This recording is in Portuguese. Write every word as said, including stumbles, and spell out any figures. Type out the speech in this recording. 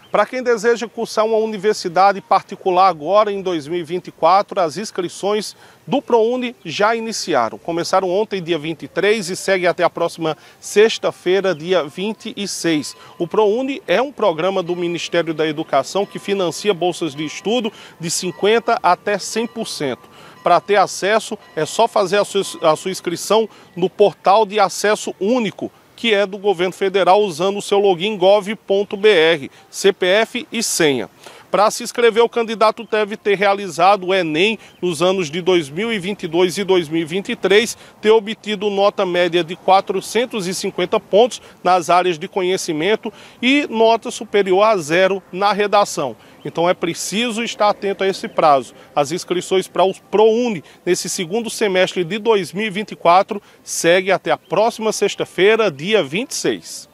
Para quem deseja cursar uma universidade particular agora em dois mil e vinte e quatro, as inscrições do ProUni já iniciaram. Começaram ontem, dia vinte e três, e seguem até a próxima sexta-feira, dia vinte e seis. O ProUni é um programa do Ministério da Educação que financia bolsas de estudo de cinquenta por cento até cem por cento. Para ter acesso, é só fazer a sua, a sua inscrição no portal de acesso único, que é do governo federal, usando o seu login gov ponto br, C P F e senha. Para se inscrever, o candidato deve ter realizado o Enem nos anos de dois mil e vinte e dois e dois mil e vinte e três, ter obtido nota média de quatrocentos e cinquenta pontos nas áreas de conhecimento e nota superior a zero na redação. Então é preciso estar atento a esse prazo. As inscrições para o ProUni nesse segundo semestre de dois mil e vinte e quatro seguem até a próxima sexta-feira, dia vinte e seis.